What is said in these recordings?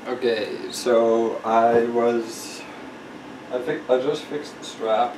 Okay, so I just fixed the strap.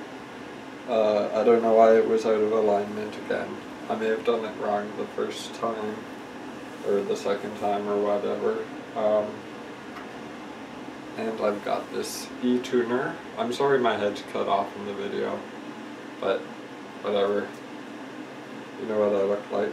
I don't know why it was out of alignment again. I may have done it wrong the first time, or the second time, or whatever. And I've got this e-tuner. I'm sorry my head's cut off in the video, but whatever. You know what I look like.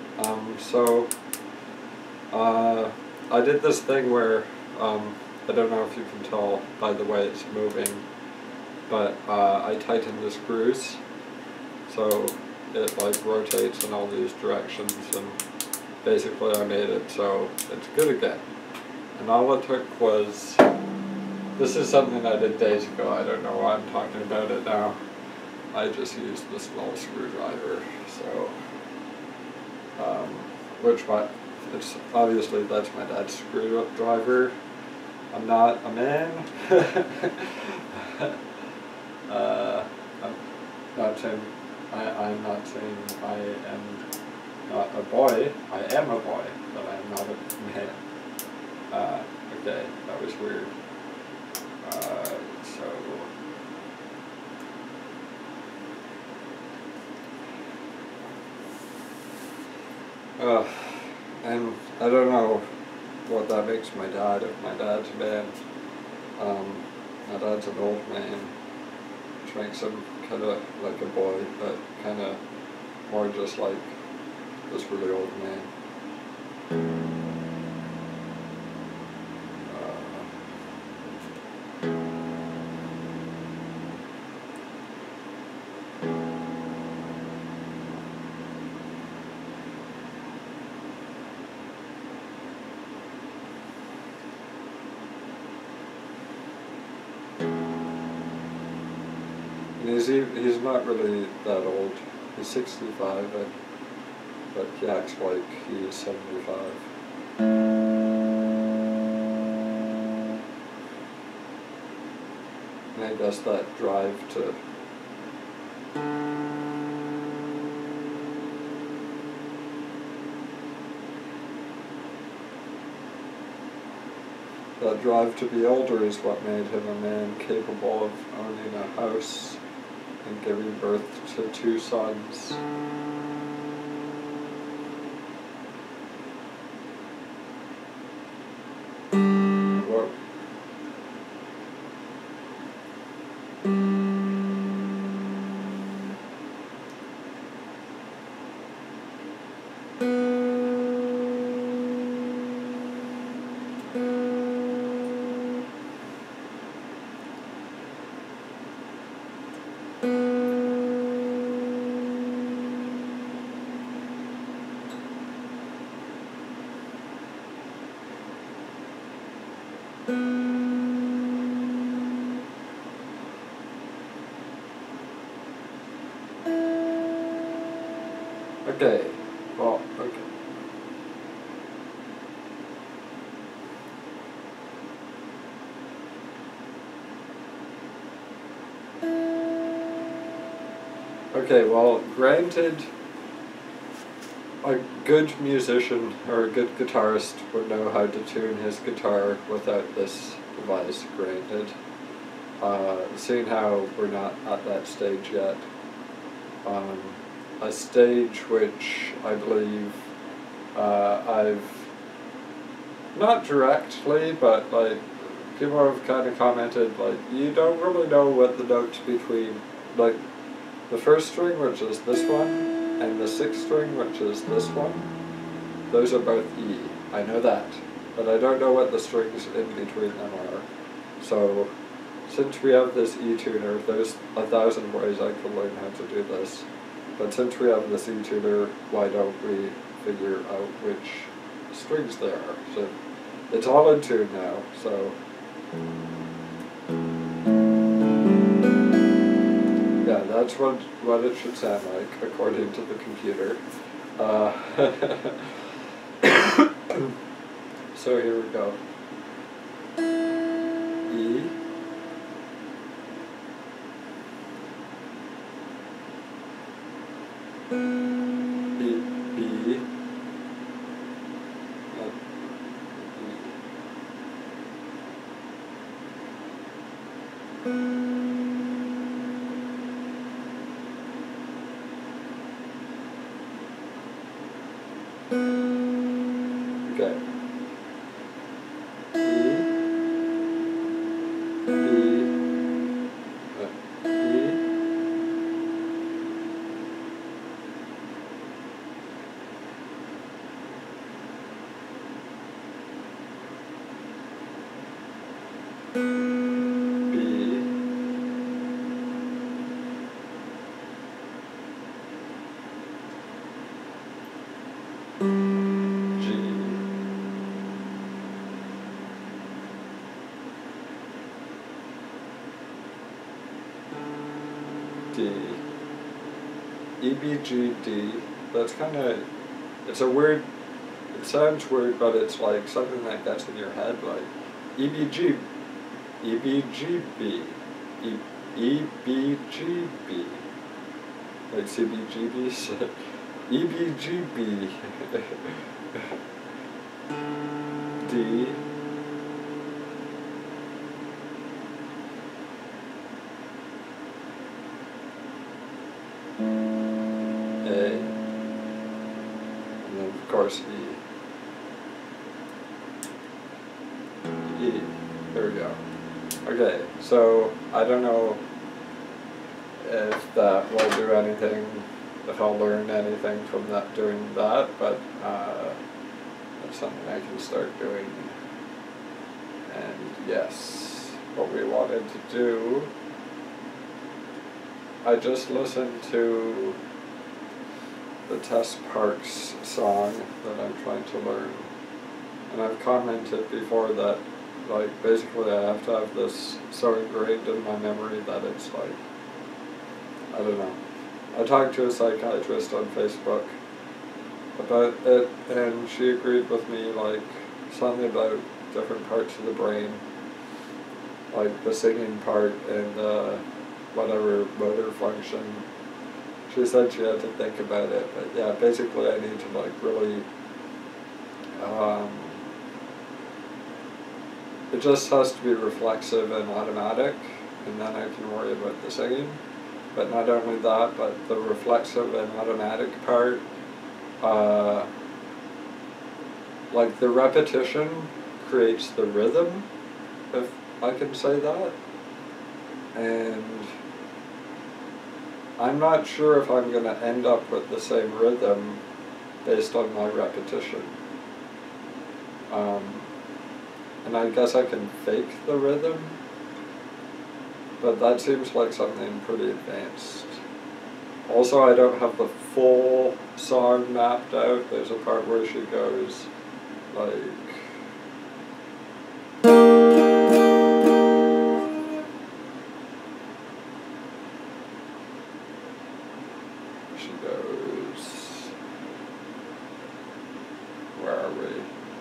I did this thing where, I don't know if you can tell by the way it's moving, but I tightened the screws, so it like rotates in all these directions, and basically I made it so it's good again. And all it took was, this is something I did days ago, I don't know why I'm talking about it now. I just used the small screwdriver, so, it's obviously that's my dad's screwdriver. I'm not a man. I'm not saying I am not a boy. I am a boy, but I am not a man. Okay, that was weird. And I don't know what that makes my dad, if my dad's a man. My dad's an old man, which makes him kind of like a boy, but kind of more just like this really old man. He's not really that old. He's 65, but he acts like he's 75. And I guess that drive to be older is what made him a man capable of owning a house and giving birth to 2 sons. Whoa. Okay, well, okay. Okay, well, granted, a good musician or a good guitarist would know how to tune his guitar without this device, granted. Seeing how we're not at that stage yet. A stage which I believe I've, not directly, but like, people have kind of commented, like, you don't really know what the notes between, like, the first string, which is this one, and the 6th string, which is this one, those are both E. I know that, but I don't know what the strings in between them are. So, since we have this E-tuner, there's 1,000 ways I could learn how to do this. But since we have this E-tuner, why don't we figure out which strings there are? So, it's all in tune now, so... Yeah, that's what it should sound like, according to the computer. So here we go. E. B. Okay. D, E, B, G, D. That's kind of, it's a weird, it sounds weird, but it's like something that gets in your head, like E, B, G, E, B, G, B, E, B, G, B, like CBGB's, E, B, G, B, D, A, and then of course E. There we go. Okay, so I don't know if that will do anything, if I'll learn anything from that, doing that, but that's something I can start doing. And yes, what we wanted to do, I just listened to the Tess Parks song that I'm trying to learn, and I've commented before that, like, basically I have to have this so ingrained in my memory that it's like, I don't know. I talked to a psychiatrist on Facebook about it, and she agreed with me, like, something about different parts of the brain, like the singing part and whatever motor function. She said she had to think about it, but yeah, basically I need to, like, really, it just has to be reflexive and automatic, and then I can worry about the singing. But not only that, but the reflexive and automatic part, like the repetition creates the rhythm, if I can say that. And I'm not sure if I'm going to end up with the same rhythm based on my repetition. And I guess I can fake the rhythm, but that seems like something pretty advanced. Also, I don't have the full song mapped out. There's a part where she goes, like, she goes, where are we?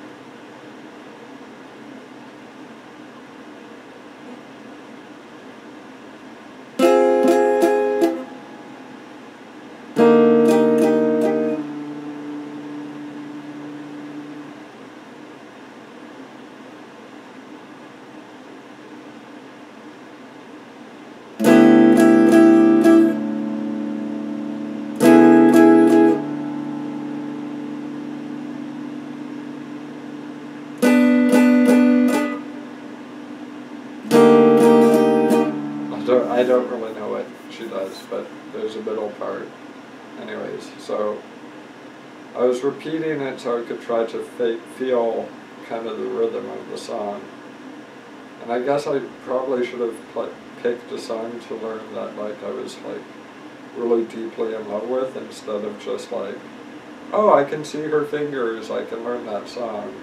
I don't really know what she does, but there's a middle part. Anyways, so I was repeating it so I could try to feel kind of the rhythm of the song. And I guess I probably should have picked a song to learn that, like, I was, like, really deeply in love with, instead of just like, oh, I can see her fingers, I can learn that song.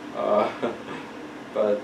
But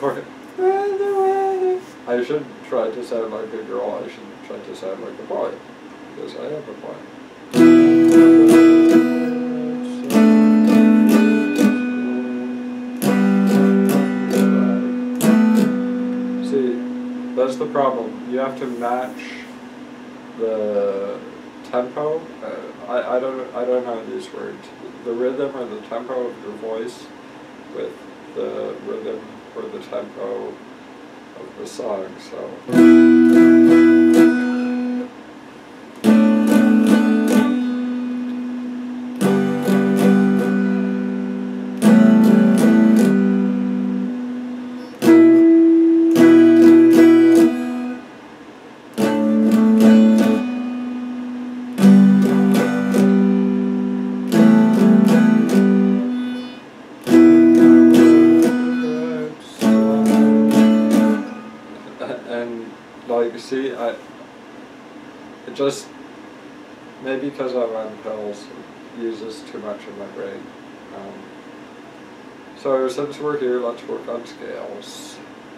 boy. I should try to sound like a girl, I should try to sound like a boy, because I am a boy. See, that's the problem. You have to match the tempo. I don't know these words. The rhythm or the tempo of your voice with the rhythm or the tempo of the song. So. And like, see, it just, maybe because I'm on pills, it uses too much of my brain. So since we're here, let's work on scales.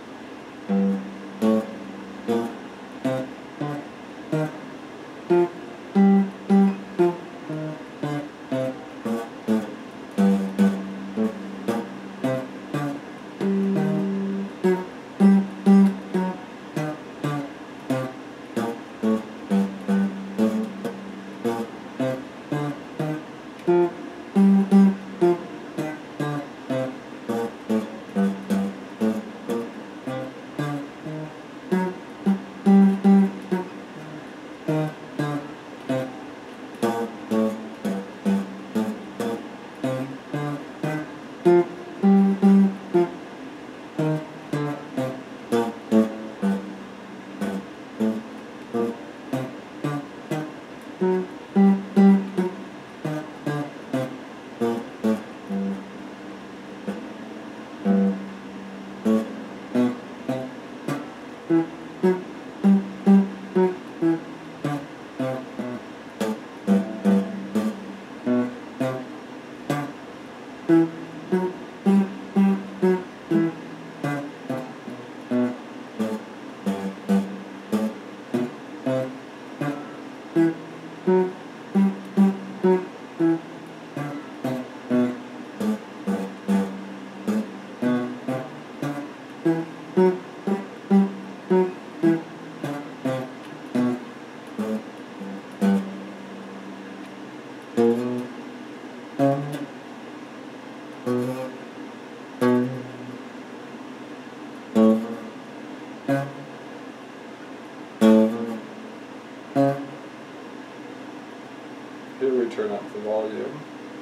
Here we turn up the volume.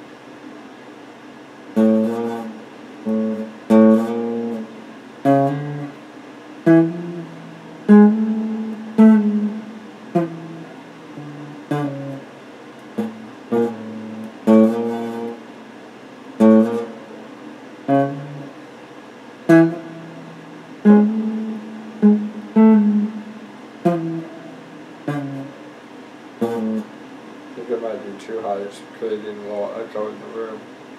I think it might be too high, it's creating a little echo in the room.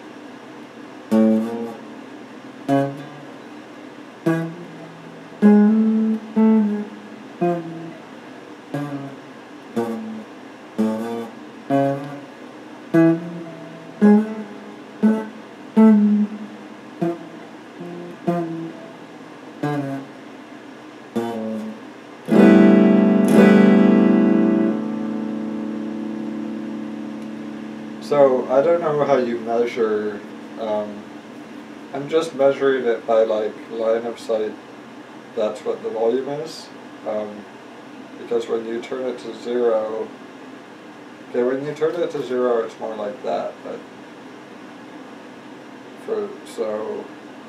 So, I don't know how you measure, I'm just measuring it by like line of sight, that's what the volume is, because when you turn it to 0, okay, when you turn it to 0 it's more like that, but so,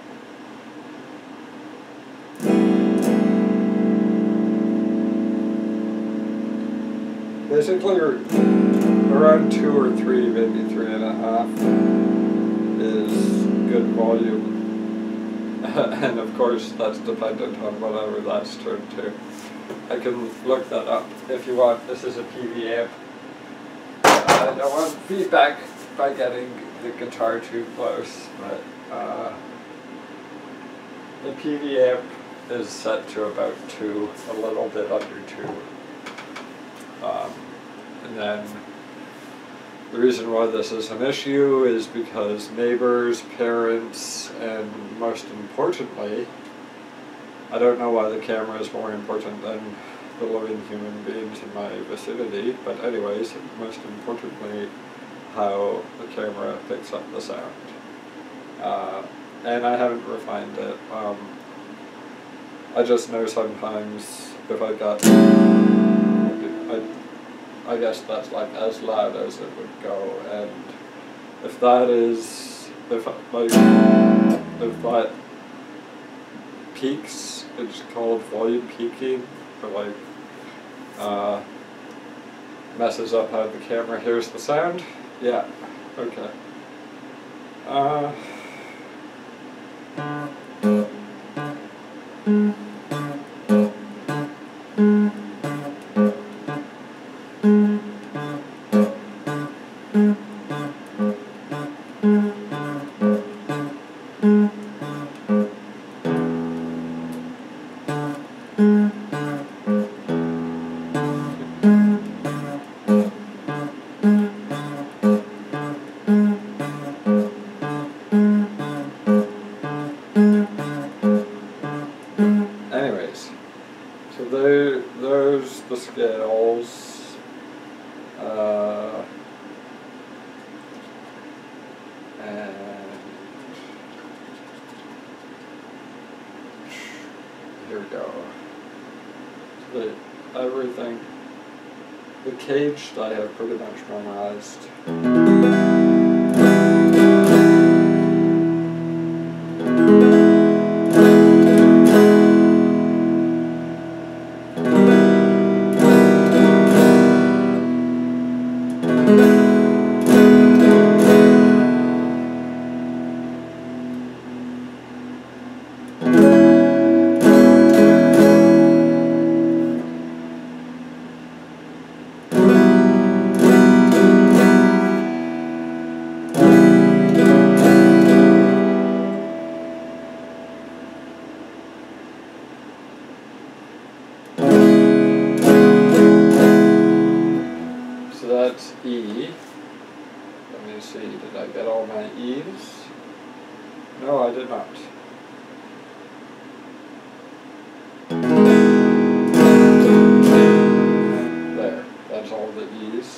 basically around 2 or 3, maybe 3.5 is good volume. And of course that's dependent on whatever that's turned to. I can look that up if you want. This is a PV amp. I don't want feedback by getting the guitar too close, but The PV amp is set to about 2, a little bit under 2. And then the reason why this is an issue is because neighbors, parents, and most importantly, I don't know why the camera is more important than the living human beings in my vicinity, but anyways, most importantly, how the camera picks up the sound. And I haven't refined it. I just know sometimes if I got, I guess that's like as loud as it would go, and if that is, if that peaks, it's called volume peaking, or like messes up how the camera hears the sound. Yeah, okay. Anyways, so there's the scales. And here we go. Everything. The cage I have pretty much memorized. So that's E. Let me see, did I get all my E's? No, I did not. There, that's all the E's.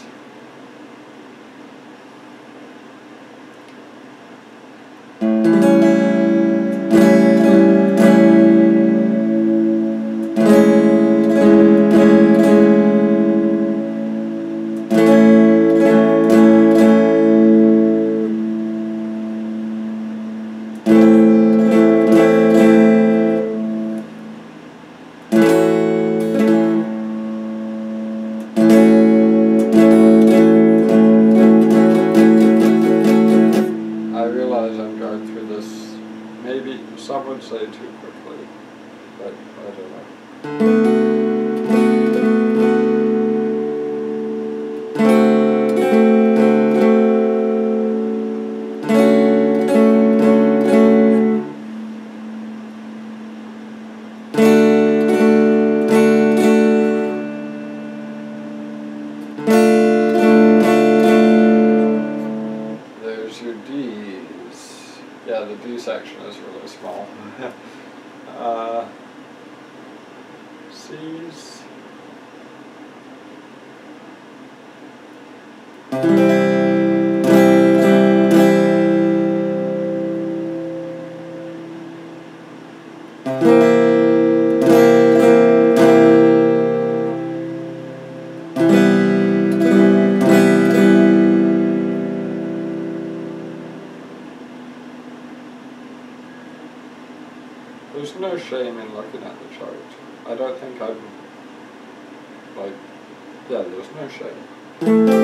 Maybe some would say too quickly, but I don't know. There's your D's. Yeah, the D section is really small. C's. There's no shame in looking at the chart. I don't think I'm, like, yeah, there's no shame.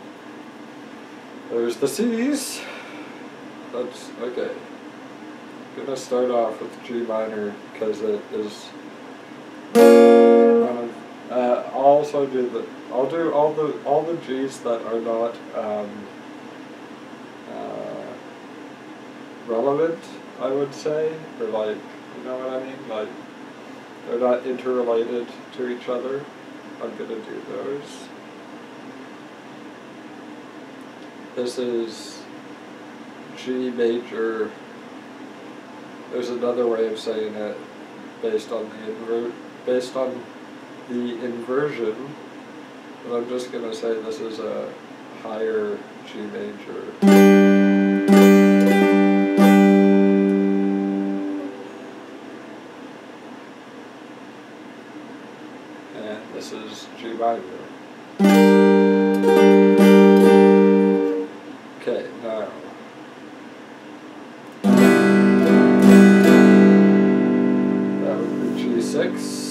There's the C's. That's okay. gonna start off with G minor because it is one of. I'll also do the. I'll do all the G's that are not relevant. I would say, or like, you know what I mean, like they're not interrelated to each other. I'm gonna do those. This is G major. There's another way of saying it based on the inversion, but I'm just gonna say this is a higher G major. And this is G minor. Okay, now that would be G6,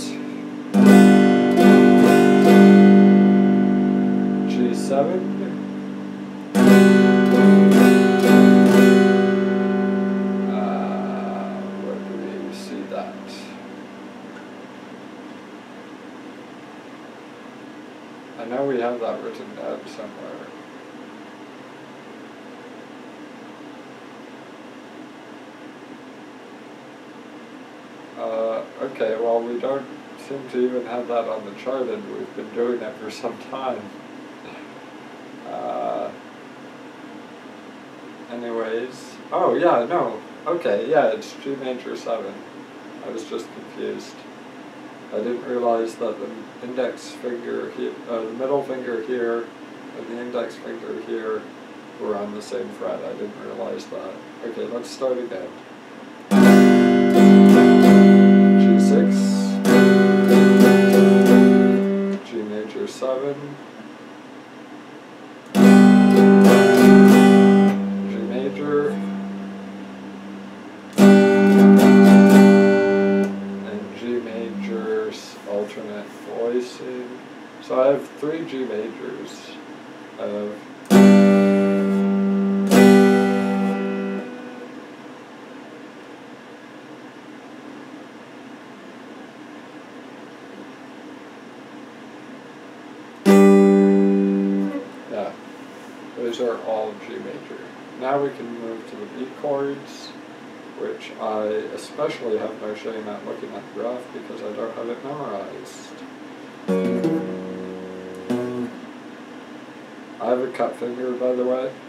G7, where do we see that? I know we have that written down somewhere. Okay, well, we don't seem to even have that on the chart, and we've been doing it for some time. Anyways, oh yeah, no, okay, yeah, it's G major 7. I was just confused. I didn't realize that the index finger here, the middle finger here, and the index finger here were on the same fret. I didn't realize that. Okay, let's start again. G6, G major 7, G major, and G major's alternate voicing. So I have 3 G majors. I have those are all G major. Now we can move to the B chords, which I especially have no shame at looking at the graph because I don't have it memorized. I have a cut finger, by the way.